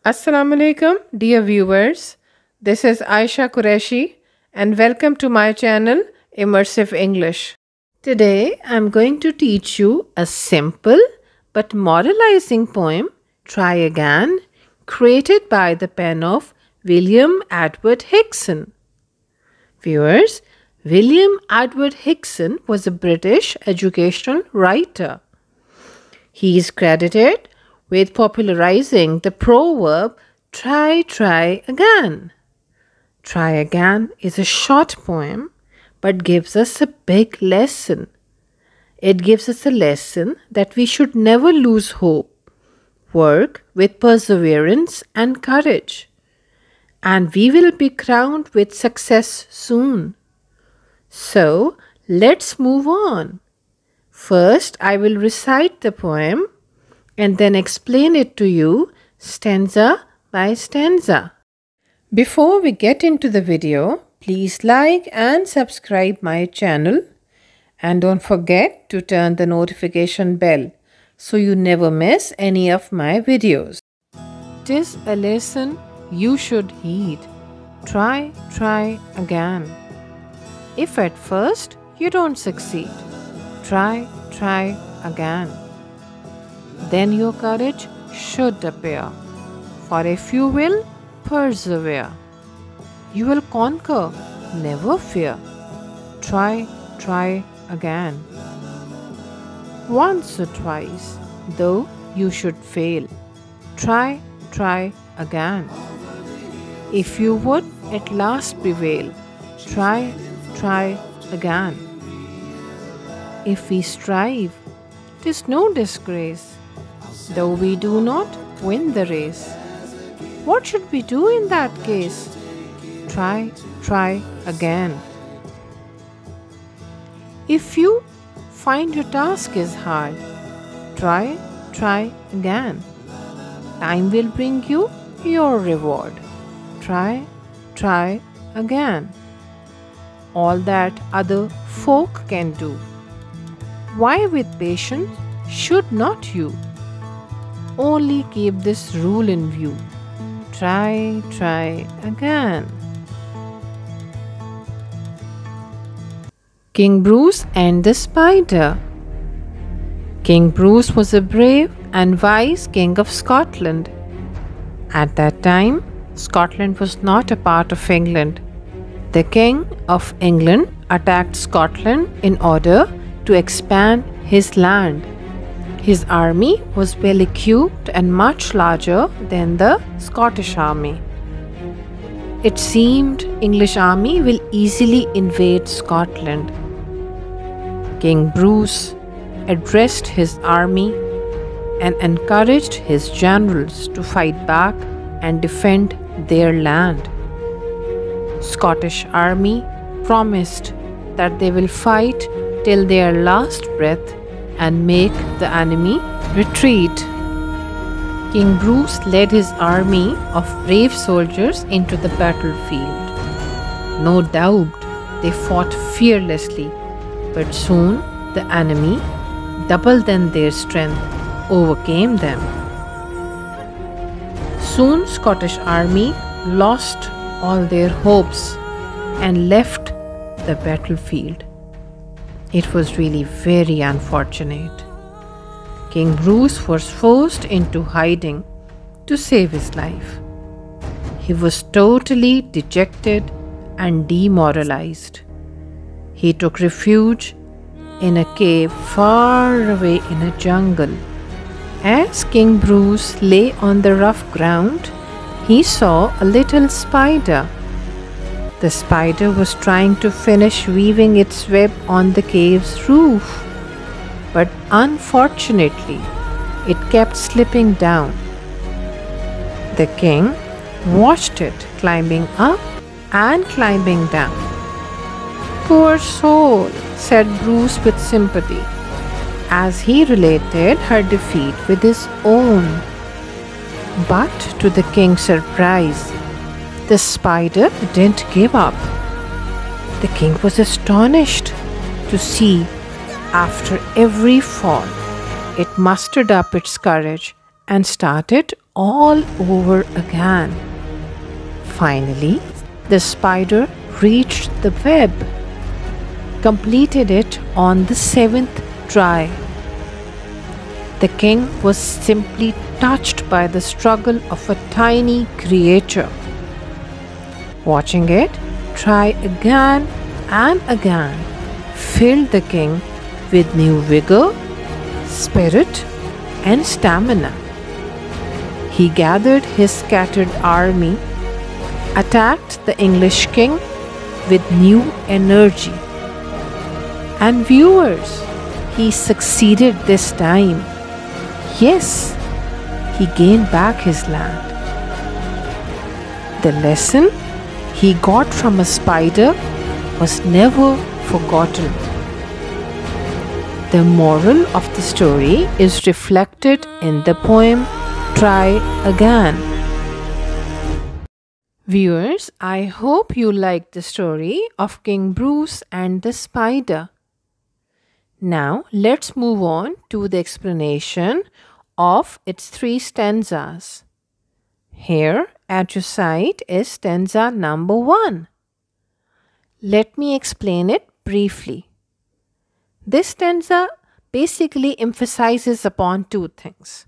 Assalamu alaikum, dear viewers. This is Aisha Qureshi and welcome to my channel Immersive English. Today I'm going to teach you a simple but moralizing poem, Try Again, created by the pen of William Edward Hickson. Viewers, William Edward Hickson was a British educational writer. He is credited with popularizing the proverb, try again. Try Again is a short poem but gives us a big lesson. It gives us a lesson that we should never lose hope, work with perseverance and courage, and we will be crowned with success soon. So, let's move on. First, I will recite the poem and then explain it to you stanza by stanza. Before we get into the video, please like and subscribe my channel and don't forget to turn the notification bell so you never miss any of my videos. 'Tis a lesson you should heed. Try again. If at first you don't succeed, try again. Then your courage should appear, for if you will persevere, you will conquer, never fear. Try again. Once or twice, though you should fail, try again. If you would at last prevail, try again. If we strive, 'tis no disgrace, though we do not win the race. What should we do in that case? Try again. If you find your task is hard, try again. Time will bring you your reward. Try again. All that other folk can do, why with patience should not you? Only keep this rule in view. Try again. King Bruce and the Spider. King Bruce was a brave and wise king of Scotland. At that time, Scotland was not a part of England. The King of England attacked Scotland in order to expand his land. His army was well equipped and much larger than the Scottish army. It seemed English army will easily invade Scotland. King Bruce addressed his army and encouraged his generals to fight back and defend their land. Scottish army promised that they will fight till their last breath and make the enemy retreat. King Bruce led his army of brave soldiers into the battlefield. No doubt they fought fearlessly, but soon the enemy, double than their strength, overcame them. Soon Scottish army lost all their hopes and left the battlefield. It was really very unfortunate. King Bruce was forced into hiding to save his life. He was totally dejected and demoralized. He took refuge in a cave far away in a jungle. As King Bruce lay on the rough ground, he saw a little spider. The spider was trying to finish weaving its web on the cave's roof, but unfortunately, it kept slipping down. The king watched it climbing up and climbing down. "Poor soul," said Bruce with sympathy, as he related her defeat with his own. But to the king's surprise, the spider didn't give up. The king was astonished to see, after every fall, it mustered up its courage and started all over again. Finally, the spider reached the web, completed it on the seventh try. The king was simply touched by the struggle of a tiny creature. Watching it try again and again filled the king with new vigor, spirit, and stamina. He gathered his scattered army, attacked the English king with new energy. And viewers, he succeeded this time. Yes, he gained back his land. The lesson he got from a spider was never forgotten. The moral of the story is reflected in the poem Try Again. Viewers, I hope you liked the story of King Bruce and the spider. Now let's move on to the explanation of its 3 stanzas. Here at your side is stanza number 1. Let me explain it briefly. This stanza basically emphasizes upon 2 things.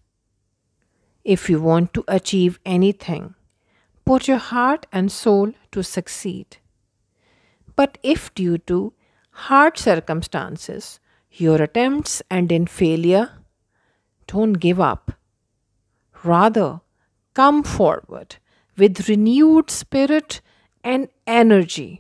If you want to achieve anything, put your heart and soul to succeed. But if due to hard circumstances, your attempts end in failure, don't give up. Rather, come forward with renewed spirit and energy.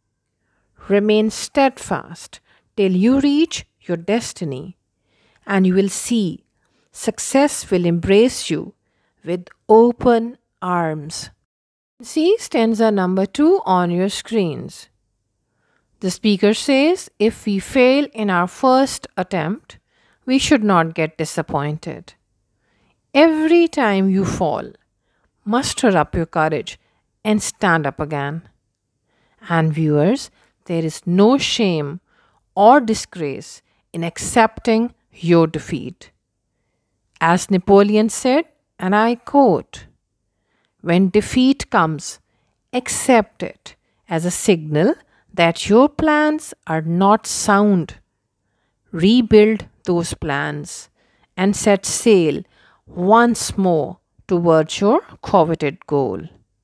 Remain steadfast till you reach your destiny, and you will see success will embrace you with open arms. See stanza number 2 on your screens. The speaker says, if we fail in our first attempt, we should not get disappointed. Every time you fall, muster up your courage and stand up again. And viewers, there is no shame or disgrace in accepting your defeat. As Napoleon said, and I quote, "When defeat comes, accept it as a signal that your plans are not sound. Rebuild those plans and set sail once more towards your coveted goal."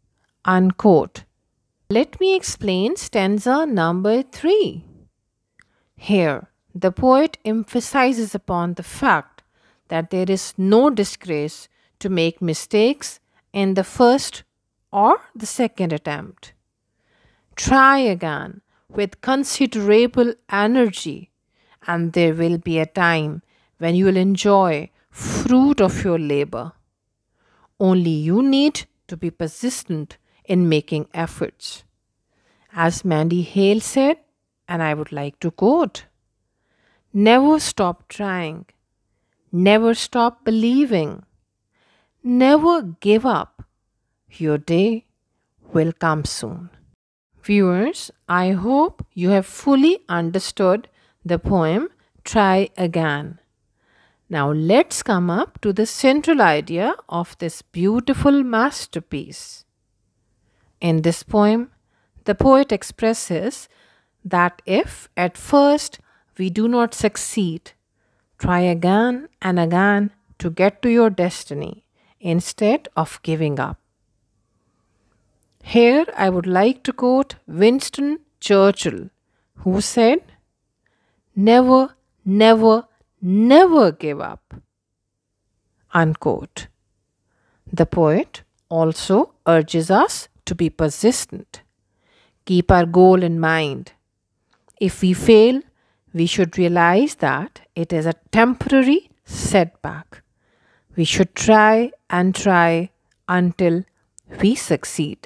Unquote. Let me explain stanza number 3. Here, the poet emphasizes upon the fact that there is no disgrace to make mistakes in the first or the second attempt. Try again with considerable energy, and there will be a time when you will enjoy fruit of your labor. Only you need to be persistent in making efforts. As Mandy Hale said, and I would like to quote, "Never stop trying, never stop believing, never give up. Your day will come soon." Viewers, I hope you have fully understood the poem Try Again. Now let's come up to the central idea of this beautiful masterpiece. In this poem, the poet expresses that if at first we do not succeed, try again and again to get to your destiny instead of giving up. Here I would like to quote Winston Churchill, who said, "Never, never, never give up." Unquote. The poet also urges us to be persistent. Keep our goal in mind. If we fail, we should realize that it is a temporary setback. We should try and try until we succeed.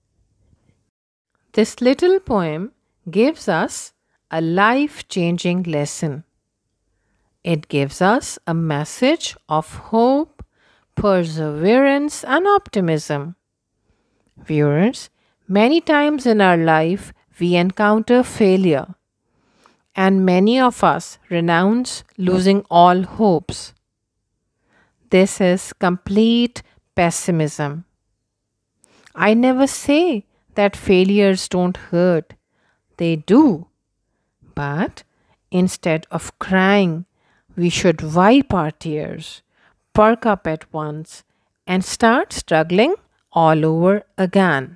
This little poem gives us a life-changing lesson. It gives us a message of hope, perseverance, and optimism. Viewers, many times in our life we encounter failure, and many of us renounce losing all hopes. This is complete pessimism. I never say that failures don't hurt, they do. But instead of crying, we should wipe our tears, perk up at once, and start struggling all over again.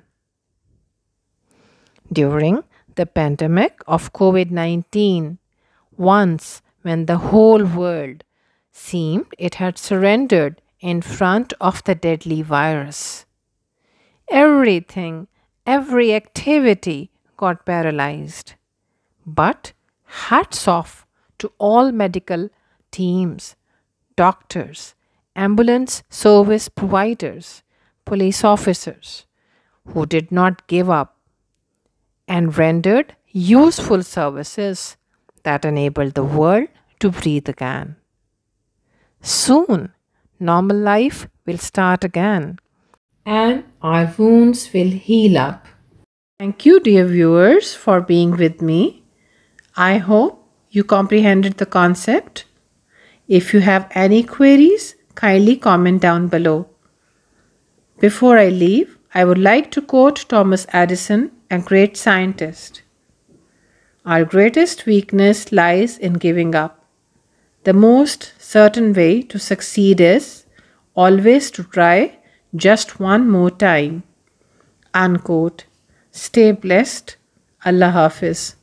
During the pandemic of COVID 19, once when the whole world seemed it had surrendered in front of the deadly virus, everything, every activity got paralyzed. But hats off to all medical teams, doctors, ambulance service providers, police officers who did not give up and rendered useful services that enabled the world to breathe again. Soon, normal life will start again and our wounds will heal up. Thank you, dear viewers, for being with me. I hope you comprehended the concept. If you have any queries, kindly comment down below. Before I leave, I would like to quote Thomas Edison, a great scientist. Our greatest weakness lies in giving up. The most certain way to succeed is always to try just one more time. Unquote. Stay blessed. Allah Hafiz.